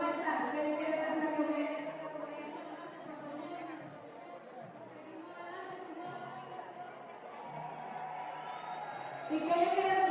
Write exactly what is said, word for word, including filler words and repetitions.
está? ¿Qué le quiere dar a comer? ¿Y qué le quiere